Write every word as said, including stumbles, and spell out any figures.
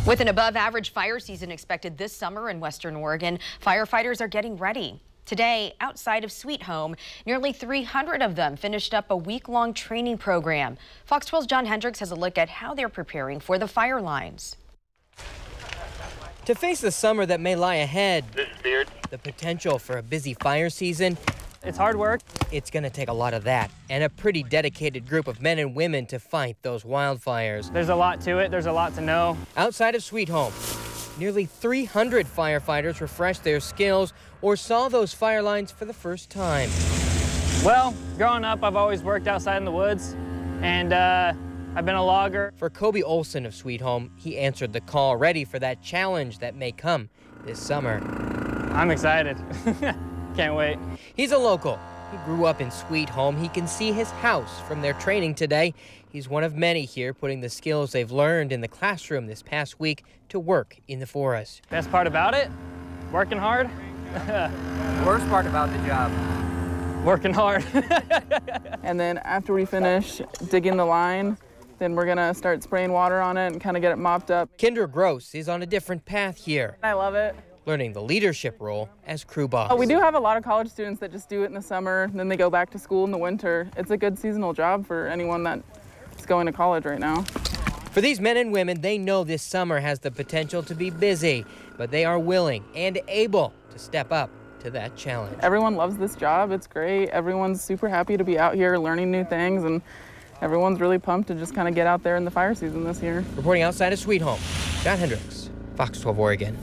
With an above-average fire season expected this summer in Western Oregon, firefighters are getting ready. Today, outside of Sweet Home, nearly three hundred of them finished up a week-long training program. Fox twelve's John Hendricks has a look at how they're preparing for the fire lines. To face the summer that may lie ahead, this is Beard. The potential for a busy fire season, it's hard work. It's going to take a lot of that and a pretty dedicated group of men and women to fight those wildfires. There's a lot to it. There's a lot to know. Outside of Sweet Home, nearly three hundred firefighters refreshed their skills or saw those fire lines for the first time. Well, growing up, I've always worked outside in the woods, and uh, I've been a logger. For Kobe Olson of Sweet Home, he answered the call, ready for that challenge that may come this summer. I'm excited. Can't wait. He's a local. He grew up in Sweet Home. He can see his house from their training today. He's one of many here putting the skills they've learned in the classroom this past week to work in the forest. Best part about it? Working hard. Worst part about the job? Working hard. And then after we finish digging the line, then we're gonna start spraying water on it and kind of get it mopped up. Kendra Gross is on a different path here, I love it. learning the leadership role as crew boss. Oh, we do have a lot of college students that just do it in the summer, and then they go back to school in the winter. It's a good seasonal job for anyone that's going to college right now. For these men and women, they know this summer has the potential to be busy, but they are willing and able to step up to that challenge. Everyone loves this job. It's great. Everyone's super happy to be out here learning new things, and everyone's really pumped to just kind of get out there in the fire season this year. Reporting outside of Sweet Home, John Hendricks, Fox twelve Oregon.